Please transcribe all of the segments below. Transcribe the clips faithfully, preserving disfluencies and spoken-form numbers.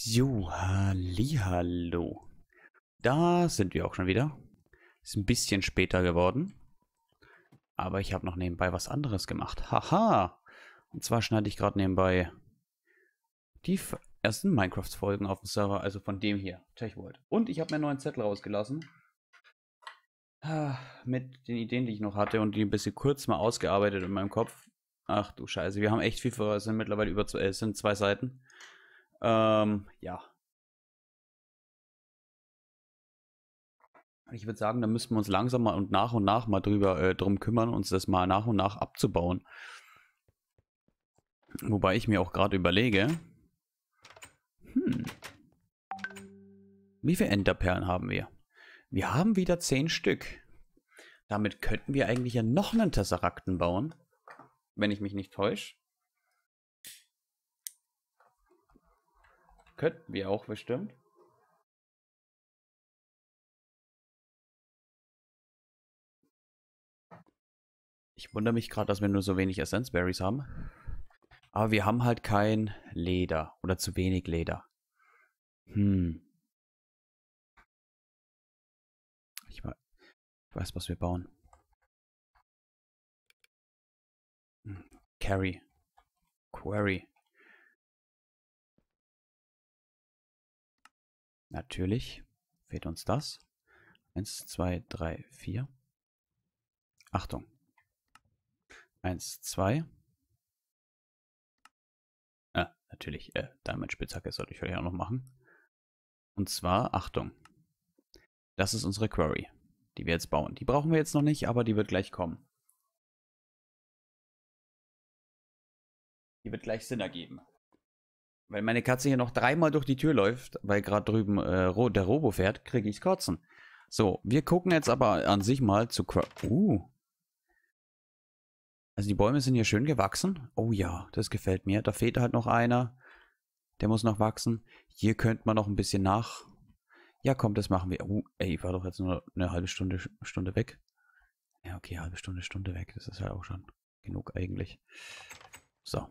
So, hallihallo. Da sind wir auch schon wieder. Ist ein bisschen später geworden. Aber ich habe noch nebenbei was anderes gemacht. Haha! Und zwar schneide ich gerade nebenbei die ersten Minecraft-Folgen auf dem Server, also von dem hier, TechWorld. Und ich habe mir einen neuen Zettel rausgelassen. Mit den Ideen, die ich noch hatte und die ein bisschen kurz mal ausgearbeitet in meinem Kopf. Ach du Scheiße, wir haben echt viel vor. Es sind mittlerweile über zwei, es sind zwei Seiten. Ähm, ja. Ich würde sagen, da müssen wir uns langsam mal und nach und nach mal drüber äh, drum kümmern, uns das mal nach und nach abzubauen. Wobei ich mir auch gerade überlege, hm, wie viele Enderperlen haben wir? Wir haben wieder zehn Stück. Damit könnten wir eigentlich ja noch einen Tesserakten bauen, wenn ich mich nicht täusche. Könnten wir auch bestimmt. Ich wundere mich gerade, dass wir nur so wenig Essence Berries haben. Aber wir haben halt kein Leder oder zu wenig Leder. Hm. Ich weiß, was wir bauen. Carry. Quarry. Natürlich fehlt uns das. Eins, zwei, drei, vier. Achtung. Eins, zwei. Ah, natürlich. Äh, Diamond-Spitzhacke sollte ich vielleicht auch noch machen. Und zwar, Achtung. Das ist unsere Quarry, die wir jetzt bauen. Die brauchen wir jetzt noch nicht, aber die wird gleich kommen. Die wird gleich Sinn ergeben. Weil meine Katze hier noch dreimal durch die Tür läuft, weil gerade drüben äh, der Robo fährt, kriege ich Kotzen. So, wir gucken jetzt aber an sich mal zu... Uh. Also die Bäume sind hier schön gewachsen. Oh ja, das gefällt mir. Da fehlt halt noch einer. Der muss noch wachsen. Hier könnte man noch ein bisschen nach... Ja, komm, das machen wir. Uh, ey, ich war doch jetzt nur eine halbe Stunde, Stunde weg. Ja, okay, halbe Stunde, Stunde weg. Das ist ja auch schon genug eigentlich. So.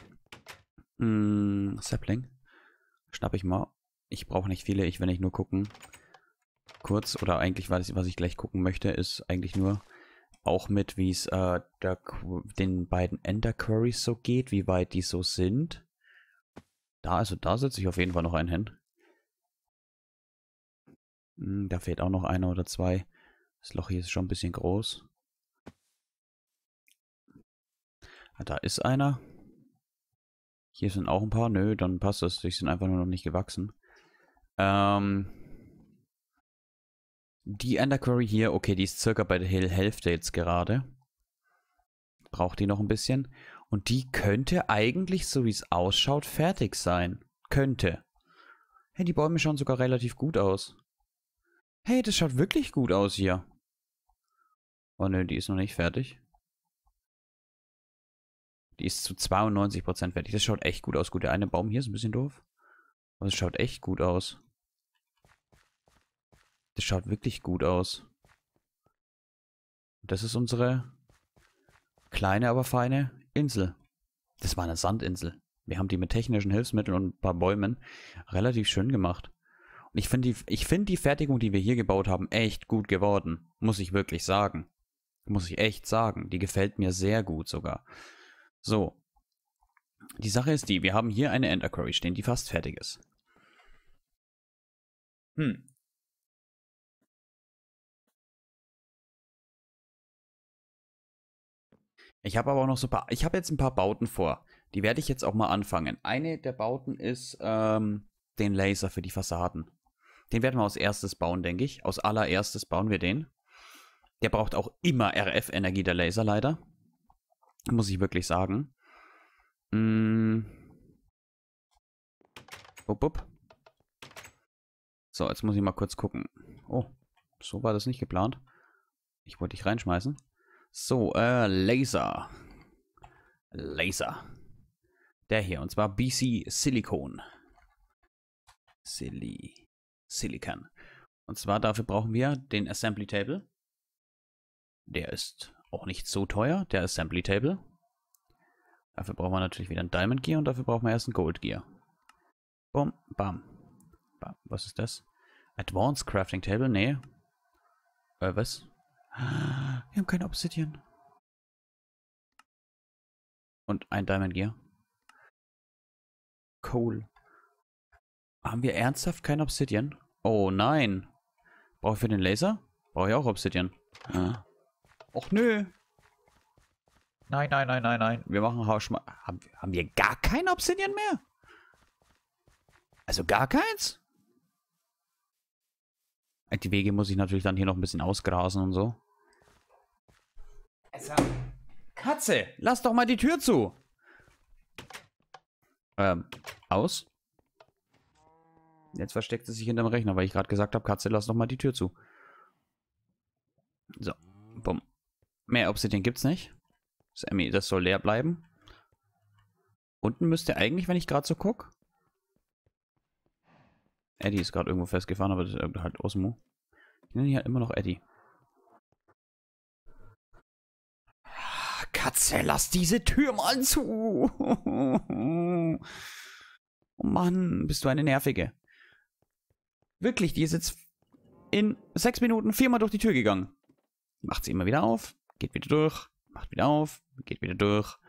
Mm, Sapling. Schnapp ich mal. Ich brauche nicht viele, ich will nicht nur gucken. Kurz, oder eigentlich, was ich, was ich gleich gucken möchte, ist eigentlich nur auch mit, wie es äh, den beiden Ender Quarries so geht, wie weit die so sind. Da, also da setze ich auf jeden Fall noch einen hin. Hm, da fehlt auch noch einer oder zwei. Das Loch hier ist schon ein bisschen groß. Ah, da ist einer. Hier sind auch ein paar. Nö, dann passt das. Die sind einfach nur noch nicht gewachsen. Ähm... Die Ender Quarry hier, okay, die ist circa bei der Hälfte jetzt gerade. Braucht die noch ein bisschen. Und die könnte eigentlich, so wie es ausschaut, fertig sein. Könnte. Hey, die Bäume schauen sogar relativ gut aus. Hey, das schaut wirklich gut aus hier. Oh ne, die ist noch nicht fertig. Die ist zu zweiundneunzig Prozent fertig. Das schaut echt gut aus. Gut, der eine Baum hier ist ein bisschen doof. Aber es schaut echt gut aus. Das schaut wirklich gut aus. Das ist unsere kleine, aber feine Insel. Das war eine Sandinsel. Wir haben die mit technischen Hilfsmitteln und ein paar Bäumen relativ schön gemacht. Und ich finde die, ich finde die Fertigung, die wir hier gebaut haben, echt gut geworden. Muss ich wirklich sagen. Muss ich echt sagen. Die gefällt mir sehr gut sogar. So. Die Sache ist die, wir haben hier eine Ender Quarry stehen, die fast fertig ist. Hm. Ich habe aber auch noch so ein paar, ich habe jetzt ein paar Bauten vor. Die werde ich jetzt auch mal anfangen. Eine der Bauten ist ähm, den Laser für die Fassaden. Den werden wir als erstes bauen, denke ich. Als allererstes bauen wir den. Der braucht auch immer R F-Energie, der Laser leider. Muss ich wirklich sagen. Mm. Upp, upp. So, jetzt muss ich mal kurz gucken. Oh, so war das nicht geplant. Ich wollte dich reinschmeißen. So, äh, Laser. Laser. Der hier, und zwar B C Silicon. Sili Silicon. Und zwar dafür brauchen wir den Assembly Table. Der ist auch nicht so teuer, der Assembly Table. Dafür brauchen wir natürlich wieder ein Diamond Gear und dafür brauchen wir erst ein Gold Gear. Bum, bam. Bam. Was ist das? Advanced Crafting Table? Nee. Äh, was? Wir haben kein Obsidian. Und ein Diamond Gear. Coal. Haben wir ernsthaft kein Obsidian? Oh nein. Brauche ich für den Laser? Brauche ich auch Obsidian. Ah. Och nö. Nein, nein, nein, nein, nein. Wir machen Hausschma... Haben, haben wir gar kein Obsidian mehr? Also gar keins? Die Wege muss ich natürlich dann hier noch ein bisschen ausgrasen und so. Also, Katze, lass doch mal die Tür zu. Ähm, aus. Jetzt versteckt sie sich hinterm Rechner, weil ich gerade gesagt habe, Katze, lass doch mal die Tür zu. So, bumm. Mehr Obsidian gibt's nicht. Das, das soll leer bleiben. Unten müsste eigentlich, wenn ich gerade so gucke. Eddie ist gerade irgendwo festgefahren, aber das ist halt Osmo. Ich nenne ihn halt immer noch Eddie. Katze, lass diese Tür mal zu. Oh Mann, bist du eine Nervige. Wirklich, die ist jetzt in sechs Minuten viermal durch die Tür gegangen. Macht sie immer wieder auf, geht wieder durch, macht wieder auf, geht wieder durch.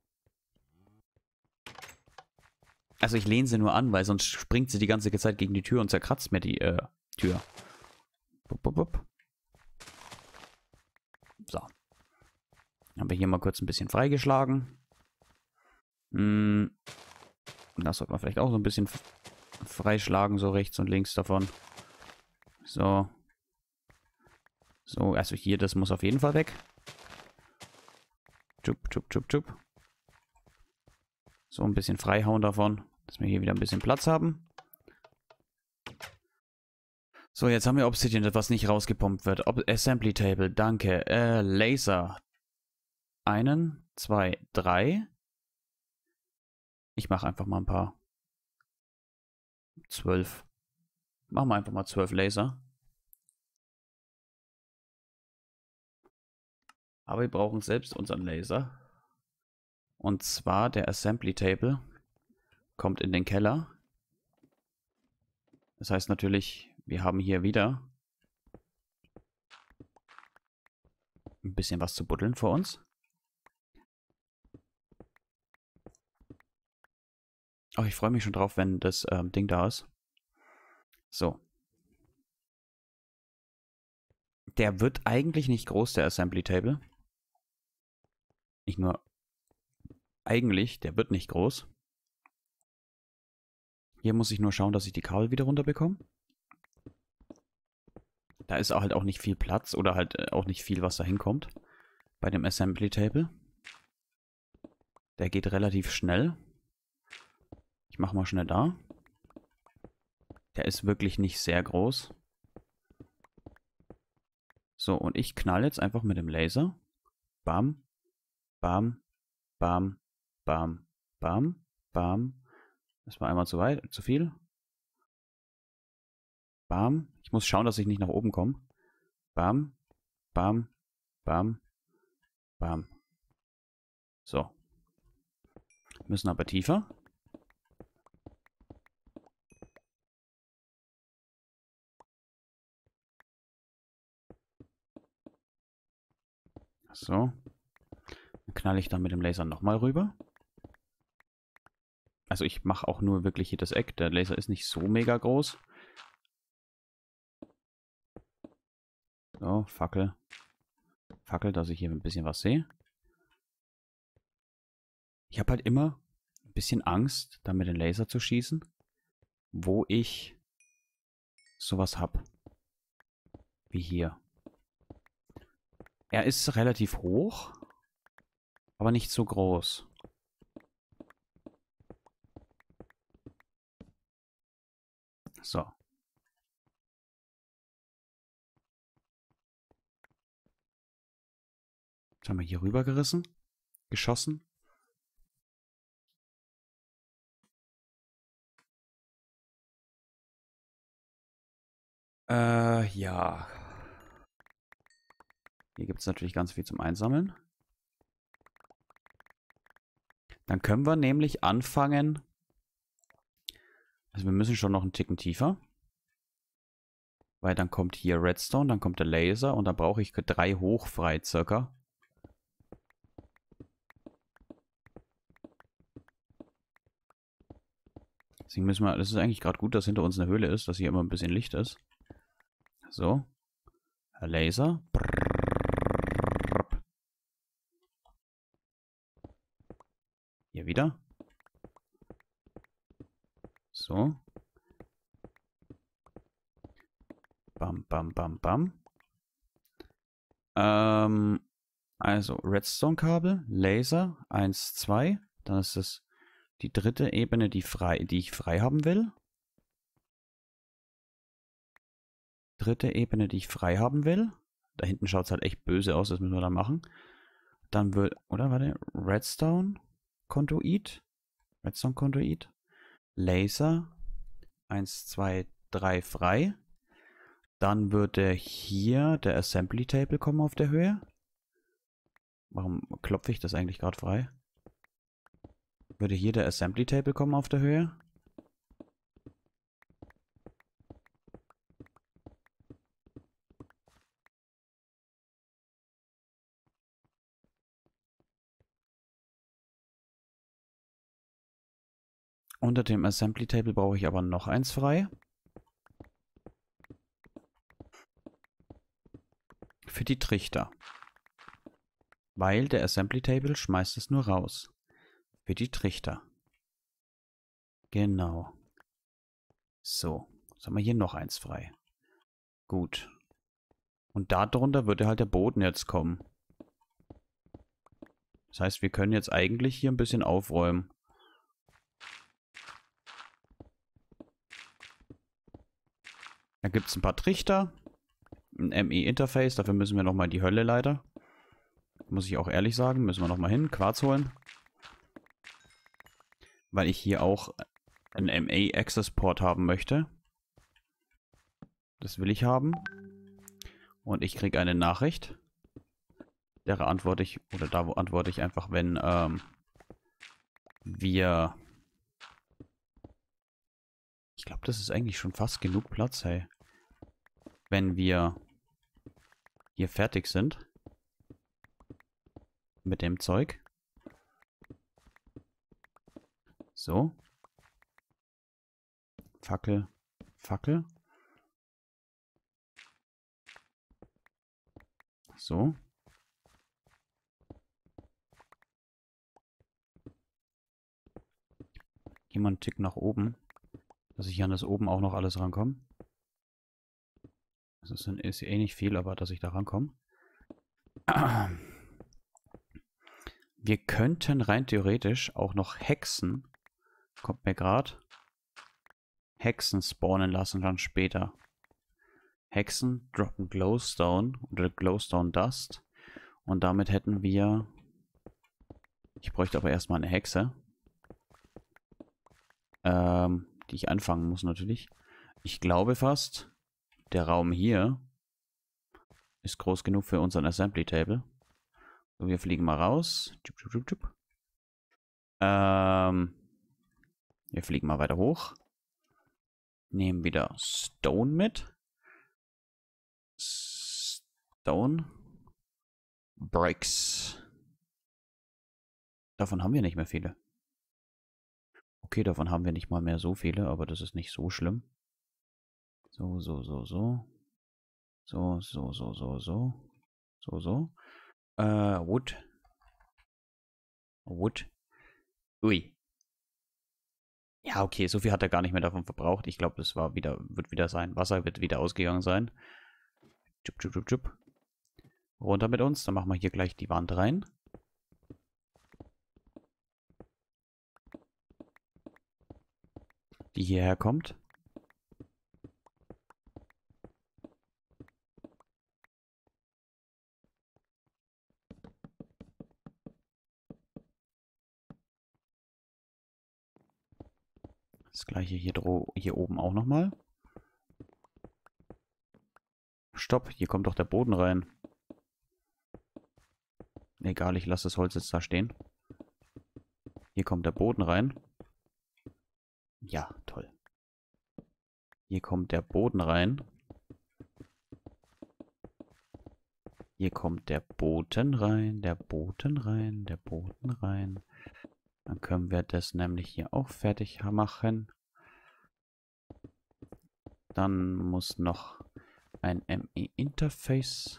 Also ich lehne sie nur an, weil sonst springt sie die ganze Zeit gegen die Tür und zerkratzt mir die äh, Tür. Bup, bup, bup. So. Haben wir hier mal kurz ein bisschen freigeschlagen. Hm. Das sollte man vielleicht auch so ein bisschen freischlagen, so rechts und links davon. So. So, also hier, das muss auf jeden Fall weg. Tschub, tschub, tschub, tschub. So, ein bisschen freihauen davon, dass wir hier wieder ein bisschen Platz haben. So, jetzt haben wir Obsidian, das was nicht rausgepumpt wird. Ob Assembly Table, danke. Äh, Laser. Einen, zwei, drei. Ich mache einfach mal ein paar. Zwölf. Machen wir einfach mal zwölf Laser. Aber wir brauchen selbst unseren Laser. Und zwar der Assembly Table kommt in den Keller. Das heißt natürlich, wir haben hier wieder ein bisschen was zu buddeln vor uns. Oh, ich freue mich schon drauf, wenn das ähm, Ding da ist. So. Der wird eigentlich nicht groß, der Assembly Table. Nicht nur eigentlich, der wird nicht groß. Hier muss ich nur schauen, dass ich die Kabel wieder runterbekomme. Da ist halt auch nicht viel Platz oder halt auch nicht viel, was da hinkommt bei dem Assembly Table. Der geht relativ schnell. Ich mache mal schnell da. Der ist wirklich nicht sehr groß. So, und ich knall jetzt einfach mit dem Laser. Bam, bam, bam, bam, bam, bam. Das war einmal zu weit, zu viel. Bam. Ich muss schauen, dass ich nicht nach oben komme. Bam, bam, bam, bam. So. Müssen aber tiefer. So. Dann knalle ich dann mit dem Laser nochmal rüber. Also ich mache auch nur wirklich hier das Eck. Der Laser ist nicht so mega groß. So, Fackel. Fackel, dass ich hier ein bisschen was sehe. Ich habe halt immer ein bisschen Angst, da mit dem Laser zu schießen, wo ich sowas habe. Wie hier. Er ist relativ hoch, aber nicht so groß. So. Jetzt haben wir hier rüber gerissen, geschossen. Äh, ja. Hier gibt es natürlich ganz viel zum Einsammeln. Dann können wir nämlich anfangen, Also wir müssen schon noch einen Ticken tiefer. Weil dann kommt hier Redstone, dann kommt der Laser und dann brauche ich drei hoch frei circa. Deswegen müssen wir, das ist eigentlich gerade gut, dass hinter uns eine Höhle ist, dass hier immer ein bisschen Licht ist. So. Laser. Hier wieder. So. Bam, bam, bam, bam. Ähm, also Redstone-Kabel, Laser, eins, zwei. Dann ist es die dritte Ebene, die, frei, die ich frei haben will. Dritte Ebene, die ich frei haben will. Da hinten schaut es halt echt böse aus, das müssen wir dann machen. Dann wird, oder warte, Redstone, Konduit. Redstone, Konduit. Laser, eins, zwei, drei frei. Dann würde hier der Assembly Table kommen auf der Höhe. Warum klopfe ich das eigentlich gerade frei? Würde hier der Assembly Table kommen auf der Höhe. Unter dem Assembly Table brauche ich aber noch eins frei. Für die Trichter. Weil der Assembly Table schmeißt es nur raus. Für die Trichter. Genau. So. Jetzt haben wir hier noch eins frei. Gut. Und darunter würde halt der Boden jetzt kommen. Das heißt, wir können jetzt eigentlich hier ein bisschen aufräumen. Da gibt es ein paar Trichter. Ein M E-Interface. Dafür müssen wir nochmal in die Hölle leider. Muss ich auch ehrlich sagen. Müssen wir nochmal hin. Quarz holen. Weil ich hier auch einen M A-Access-Port haben möchte. Das will ich haben. Und ich kriege eine Nachricht. Der antworte ich, oder da antworte ich einfach, wenn ähm, wir... Ich glaube, das ist eigentlich schon fast genug Platz, hey. Wenn wir hier fertig sind mit dem Zeug. So. Fackel, Fackel. So. Gehen wir einen Tick nach oben, dass ich hier an das oben auch noch alles rankomme. Das ist, ist eh nicht viel, aber dass ich da rankomme. Wir könnten rein theoretisch auch noch Hexen, kommt mir gerade, Hexen spawnen lassen dann später. Hexen droppen Glowstone oder Glowstone Dust. Und damit hätten wir... Ich bräuchte aber erstmal eine Hexe. Ähm, die ich anfangen muss natürlich. Ich glaube fast, der Raum hier ist groß genug für unseren Assembly Table. So, wir fliegen mal raus. Ähm, wir fliegen mal weiter hoch. Nehmen wieder Stone mit. Stone. Bricks. Davon haben wir nicht mehr viele. Okay, davon haben wir nicht mal mehr so viele, aber das ist nicht so schlimm. So, so, so, so. So, so, so, so, so. So, so. Äh, Wood. Wood. Ui. Ja, okay, so viel hat er gar nicht mehr davon verbraucht. Ich glaube, das war wieder, wird wieder sein. Wasser wird wieder ausgegangen sein. Tschub, tschub, tschub, tschub. Runter mit uns. Dann machen wir hier gleich die Wand rein. Die hierher kommt. Das gleiche hier, hier oben auch nochmal. Stopp, hier kommt doch der Boden rein. Egal, ich lasse das Holz jetzt da stehen. Hier kommt der Boden rein. Ja, toll. Hier kommt der Boden rein. Hier kommt der Boden rein, der Boden rein, der Boden rein. Dann können wir das nämlich hier auch fertig machen. Dann muss noch ein M E-Interface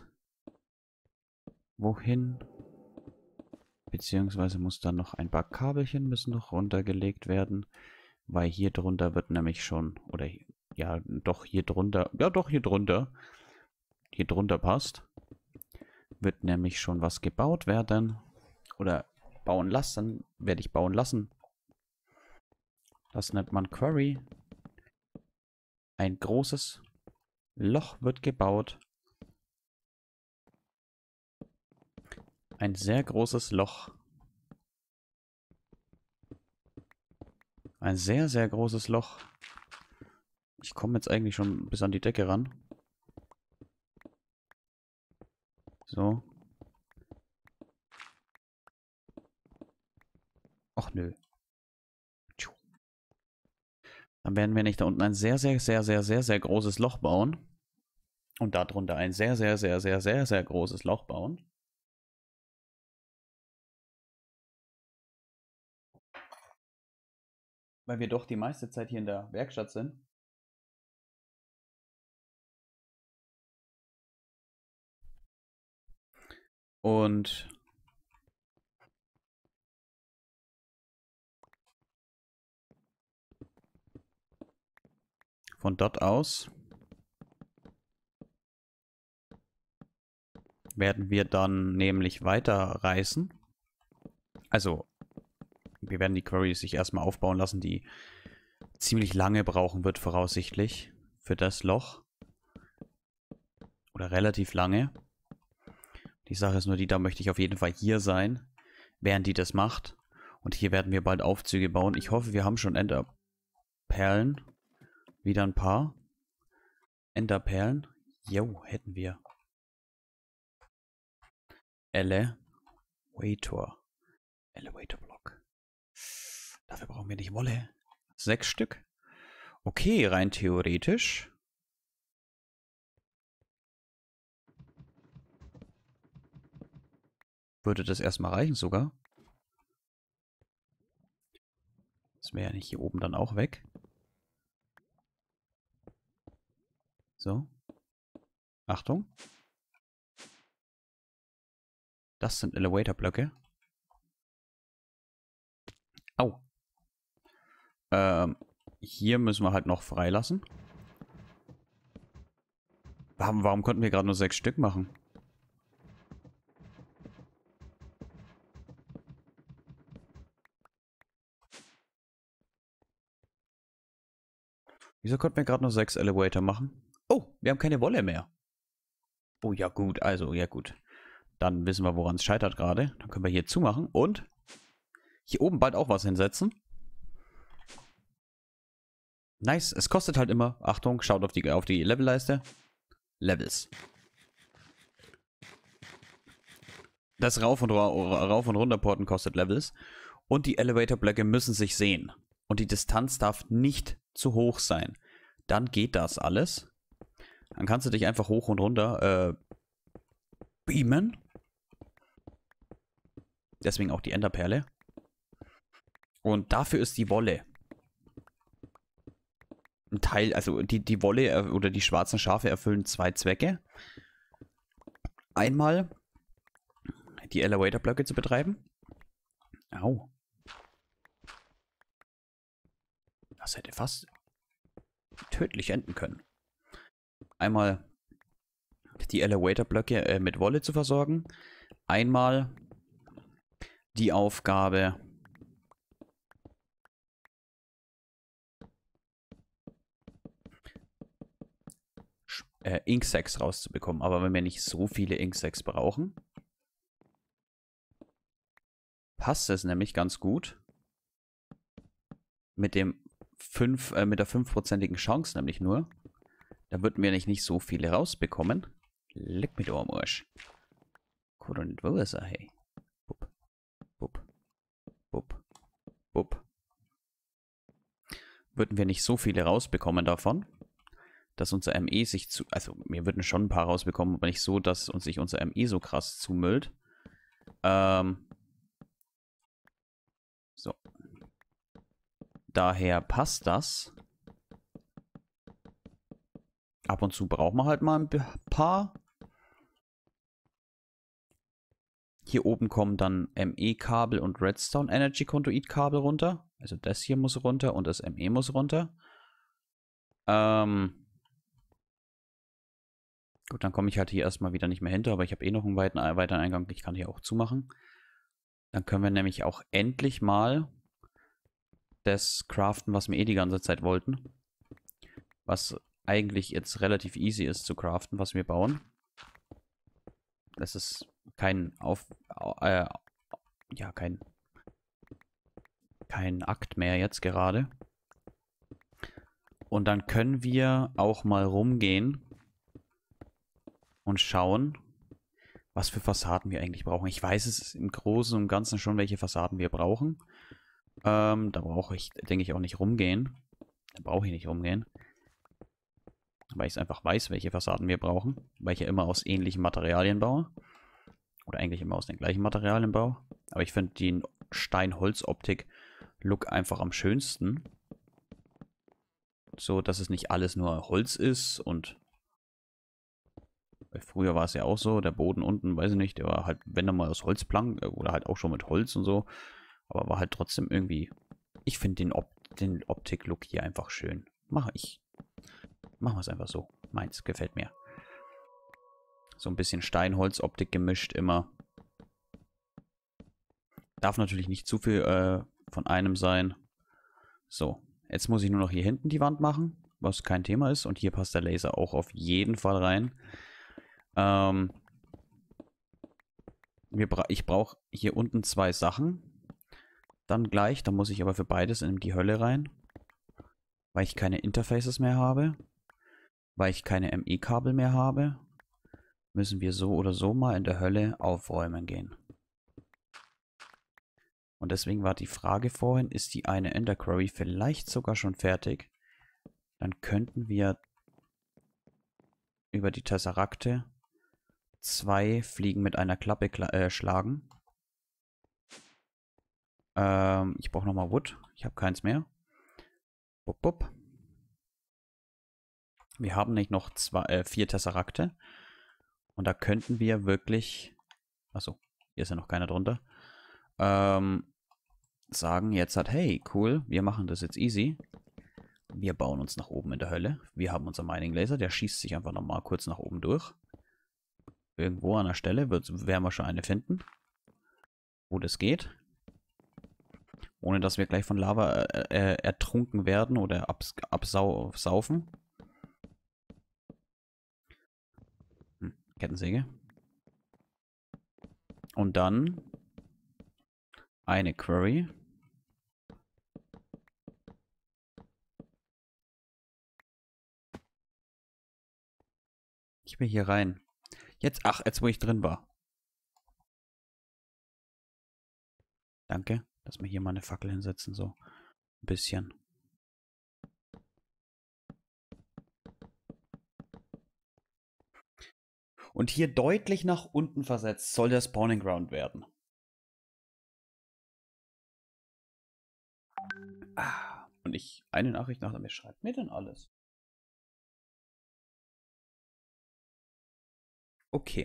wohin. Beziehungsweise muss dann noch ein paar Kabelchen müssen noch runtergelegt werden. Weil hier drunter wird nämlich schon, oder ja, doch hier drunter, ja doch hier drunter, hier drunter passt, wird nämlich schon was gebaut werden. Oder bauen lassen, werde ich bauen lassen. Das nennt man Quarry. Ein großes Loch wird gebaut. Ein sehr großes Loch. Ein sehr, sehr großes Loch. Ich komme jetzt eigentlich schon bis an die Decke ran. So. Ach nö. Dann werden wir nicht da unten ein sehr, sehr, sehr, sehr, sehr, sehr großes Loch bauen. Und darunter ein sehr, sehr, sehr, sehr, sehr, sehr großes Loch bauen. Weil wir doch die meiste Zeit hier in der Werkstatt sind. Und von dort aus werden wir dann nämlich weiterreißen. Also, wir werden die Quarry sich erstmal aufbauen lassen, die ziemlich lange brauchen wird, voraussichtlich, für das Loch. Oder relativ lange. Die Sache ist nur die, da möchte ich auf jeden Fall hier sein, während die das macht. Und hier werden wir bald Aufzüge bauen. Ich hoffe, wir haben schon Enderperlen. Wieder ein paar. Enderperlen. Jo, hätten wir. Elevator. Elevator Block. Dafür brauchen wir nicht Wolle. Sechs Stück. Okay, rein theoretisch. Würde das erstmal reichen sogar. Das wäre ja nicht hier oben dann auch weg. So. Achtung. Das sind Elevator-Blöcke. Au. Ähm, hier müssen wir halt noch freilassen. Warum, warum konnten wir gerade nur sechs Stück machen? Wieso konnten wir gerade nur sechs Elevator machen? Oh, wir haben keine Wolle mehr. Oh, ja gut, also, ja gut. Dann wissen wir, woran es scheitert gerade. Dann können wir hier zumachen und hier oben bald auch was hinsetzen. Nice, es kostet halt immer, Achtung, schaut auf die, auf die Levelleiste. Levels. Das Rauf und, Rauf und Runterporten kostet Levels. Und die Elevator-Blöcke müssen sich sehen. Und die Distanz darf nicht zu hoch sein. Dann geht das alles. Dann kannst du dich einfach hoch und runter äh, beamen. Deswegen auch die Enderperle. Und dafür ist die Wolle ein Teil, also die, die Wolle oder die schwarzen Schafe erfüllen zwei Zwecke. Einmal die Elevator-Blöcke zu betreiben. Au. Das hätte fast tödlich enden können. Einmal die Elevator-Blöcke äh, mit Wolle zu versorgen. Einmal die Aufgabe, äh, Ink-Sacks rauszubekommen. Aber wenn wir nicht so viele Ink-Sacks brauchen, passt es nämlich ganz gut mit dem fünf, äh, mit der fünfprozentigen Chance nämlich nur. Da würden wir nicht, nicht so viele rausbekommen. Leck mich doch am Arsch. Oder nicht, wo ist er, hey? Bup, bup, bup, bup. Würden wir nicht so viele rausbekommen davon. dass unser M E sich zu... Also, wir würden schon ein paar rausbekommen, aber nicht so, dass uns sich unser M E so krass zumüllt. Ähm... So. Daher passt das. Ab und zu braucht man halt mal ein paar. Hier oben kommen dann M E-Kabel und Redstone Energy Conduit-Kabel runter. Also das hier muss runter und das M E muss runter. Ähm Gut, dann komme ich halt hier erstmal wieder nicht mehr hinter, aber ich habe eh noch einen weiten, weiteren Eingang. Ich kann hier auch zumachen. Dann können wir nämlich auch endlich mal das craften, was wir eh die ganze Zeit wollten. Was eigentlich jetzt relativ easy ist zu craften, was wir bauen. Das ist kein Auf... Äh, ja, kein... kein Akt mehr jetzt gerade. Und dann können wir auch mal rumgehen und schauen, was für Fassaden wir eigentlich brauchen. Ich weiß es im Großen und Ganzen schon, welche Fassaden wir brauchen. Ähm, da brauche ich, denke ich, auch nicht rumgehen. Da brauche ich nicht rumgehen. Weil ich es einfach weiß, welche Fassaden wir brauchen. Weil ich ja immer aus ähnlichen Materialien baue. Oder eigentlich immer aus den gleichen Materialien baue. Aber ich finde den Stein-Holz-Optik-Look einfach am schönsten. So, dass es nicht alles nur Holz ist und früher war es ja auch so, der Boden unten, weiß ich nicht, der war halt, wenn dann mal aus Holzplanken oder halt auch schon mit Holz und so, aber war halt trotzdem irgendwie, ich finde den, Op den Optik-Look hier einfach schön. Mache ich. Machen wir es einfach so. Meins, gefällt mir. So ein bisschen Stein-Holz-Optik gemischt immer. Darf natürlich nicht zu viel äh, von einem sein. So, jetzt muss ich nur noch hier hinten die Wand machen, was kein Thema ist. Und hier passt der Laser auch auf jeden Fall rein. Ähm, wir bra ich brauche hier unten zwei Sachen. Dann gleich, da muss ich aber für beides in die Hölle rein. Weil ich keine Interfaces mehr habe. Weil ich keine M E-Kabel mehr habe. Müssen wir so oder so mal in der Hölle aufräumen gehen. Und deswegen war die Frage vorhin, ist die eine Ender Quarry vielleicht sogar schon fertig? Dann könnten wir über die Tesserakte zwei Fliegen mit einer Klappe äh, schlagen. Ähm, ich brauche nochmal Wood. Ich habe keins mehr. Bup, bup. Wir haben nicht noch zwei, äh, vier Tesserakte. Und da könnten wir wirklich... Achso, hier ist ja noch keiner drunter. Ähm, sagen jetzt halt, hey, cool, wir machen das jetzt easy. Wir bauen uns nach oben in der Hölle. Wir haben unser Mining Laser, der schießt sich einfach nochmal kurz nach oben durch. Irgendwo an der Stelle wird, werden wir schon eine finden, wo das geht. Ohne dass wir gleich von Lava äh, äh, ertrunken werden oder abs absaufen. Hm, Kettensäge. Und dann eine Quarry. Ich will hier rein. Jetzt, ach, jetzt wo ich drin war. Danke, dass wir hier mal eine Fackel hinsetzen, so ein bisschen. Und hier deutlich nach unten versetzt soll der Spawning Ground werden. Ah, und ich, eine Nachricht nach mir, schreibt mir denn alles? Okay.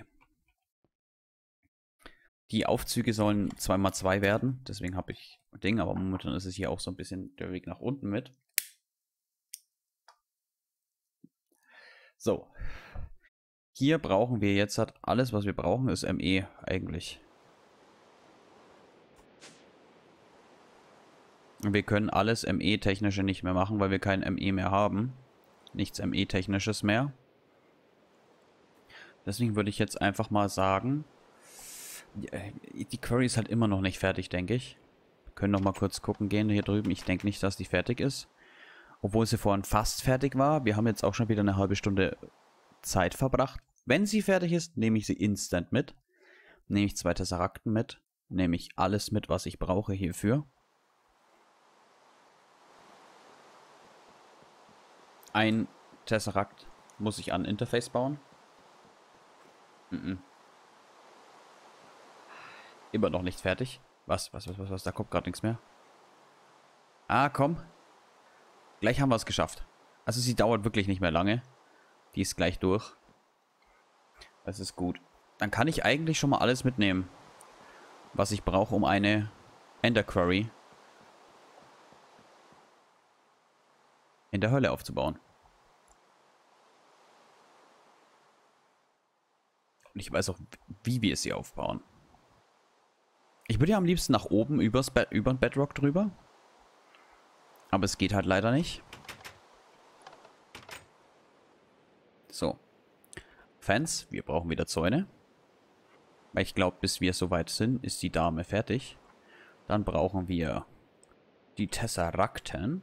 Die Aufzüge sollen zwei mal zwei werden, deswegen habe ich Ding, aber momentan ist es hier auch so ein bisschen der Weg nach unten mit. So. Hier brauchen wir jetzt halt alles, was wir brauchen, ist M E eigentlich. Und wir können alles M E-Technische nicht mehr machen, weil wir kein M E mehr haben. Nichts M E-Technisches mehr. Deswegen würde ich jetzt einfach mal sagen, die Quarry ist halt immer noch nicht fertig, denke ich. Wir können noch mal kurz gucken gehen hier drüben. Ich denke nicht, dass die fertig ist. Obwohl sie vorhin fast fertig war. Wir haben jetzt auch schon wieder eine halbe Stunde Zeit verbracht. Wenn sie fertig ist, nehme ich sie instant mit. Nehme ich zwei Tesserakten mit. Nehme ich alles mit, was ich brauche hierfür. Ein Tesseract muss ich an Interface bauen. Mhm. Immer noch nicht fertig. Was, was, was, was, was? Da kommt gerade nichts mehr. Ah, komm. Gleich haben wir es geschafft. Also sie dauert wirklich nicht mehr lange. Die ist gleich durch. Das ist gut. Dann kann ich eigentlich schon mal alles mitnehmen, was ich brauche, um eine Ender Quarry in der Hölle aufzubauen. Und ich weiß auch, wie wir sie aufbauen. Ich würde ja am liebsten nach oben übers Be über den Bedrock drüber. Aber es geht halt leider nicht. So. Fans, wir brauchen wieder Zäune. Weil ich glaube, bis wir soweit sind, ist die Dame fertig. Dann brauchen wir die Tesseracten.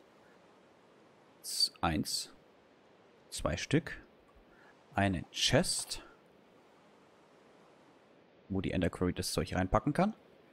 Eins. Zwei Stück. Eine Chest. Wo die Ender Quarry das Zeug reinpacken kann.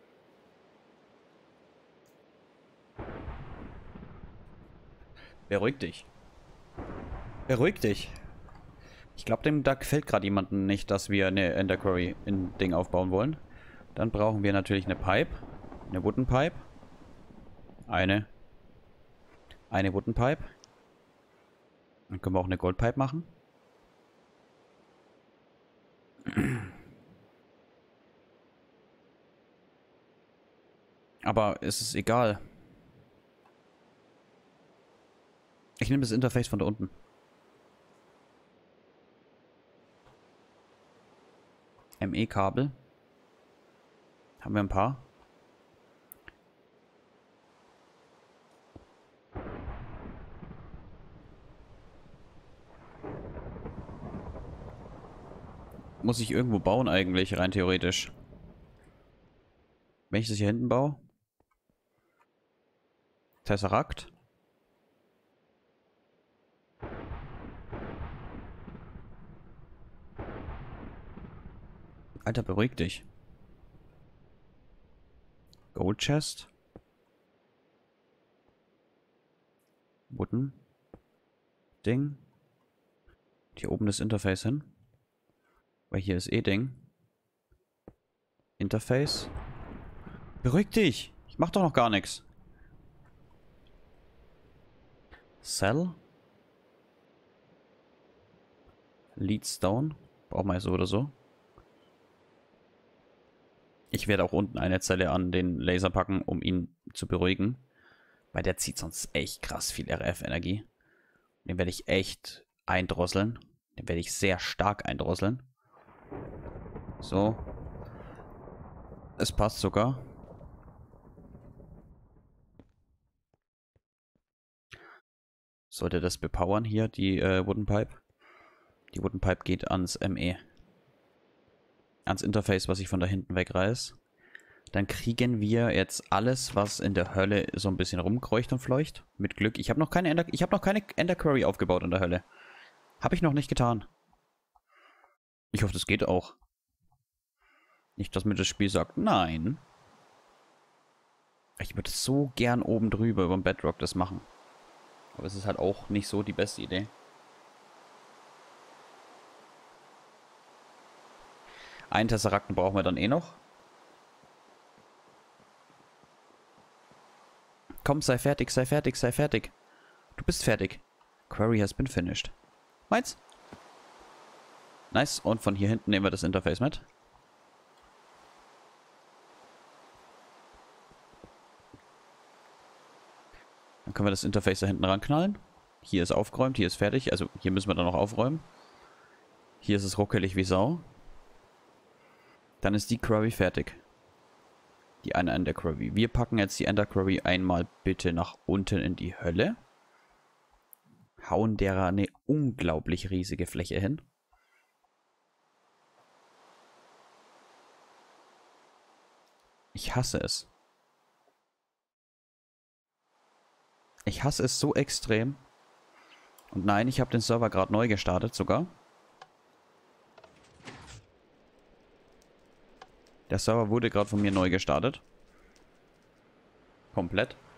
Beruhig dich. Beruhig dich. Ich glaube, dem da gefällt gerade jemandem nicht, dass wir eine Ender Quarry in Ding aufbauen wollen. Dann brauchen wir natürlich eine Pipe. Eine Wooden Pipe. Eine. Eine Wooden Pipe. Dann können wir auch eine Gold Pipe machen. Aber es ist egal. Ich nehme das Interface von da unten. M E-Kabel. Haben wir ein paar. Muss ich irgendwo bauen eigentlich, rein theoretisch. Wenn ich das hier hinten baue. Tesseract. Alter, beruhig dich. Gold Chest. Wooden. Ding. Hier oben das Interface hin. Weil hier ist eh Ding. Interface. Beruhig dich. Ich mach doch noch gar nichts. Cell. Leadstone. Brauchen wir so oder so. Ich werde auch unten eine Zelle an den Laser packen, um ihn zu beruhigen. Weil der zieht sonst echt krass viel R F-Energie. Den werde ich echt eindrosseln. Den werde ich sehr stark eindrosseln. So. Es passt sogar. Sollte das bepowern hier, die äh, Wooden Pipe. Die Wooden Pipe geht ans M E. Ans Interface, was ich von da hinten wegreiß. Dann kriegen wir jetzt alles, was in der Hölle so ein bisschen rumkreucht und fleucht. Mit Glück. Ich habe noch keine Ender, ich habe noch keine Ender Quarry aufgebaut in der Hölle. Habe ich noch nicht getan. Ich hoffe, das geht auch. Nicht, dass mir das Spiel sagt, nein. Ich würde so gern oben drüber über dem Bedrock das machen. Aber es ist halt auch nicht so die beste Idee. Einen Tesseracten brauchen wir dann eh noch. Komm, sei fertig, sei fertig, sei fertig. Du bist fertig. Quarry has been finished. Meins? Nice. Und von hier hinten nehmen wir das Interface mit. Dann können wir das Interface da hinten ranknallen. Hier ist aufgeräumt, hier ist fertig. Also hier müssen wir dann noch aufräumen. Hier ist es ruckelig wie Sau. Dann ist die Quarry fertig. Die eine Ender Quarry. Wir packen jetzt die Ender Quarry einmal bitte nach unten in die Hölle. Hauen derer eine unglaublich riesige Fläche hin. Ich hasse es. Ich hasse es so extrem. Und nein, ich habe den Server gerade neu gestartet sogar. Der Server wurde gerade von mir neu gestartet. Komplett.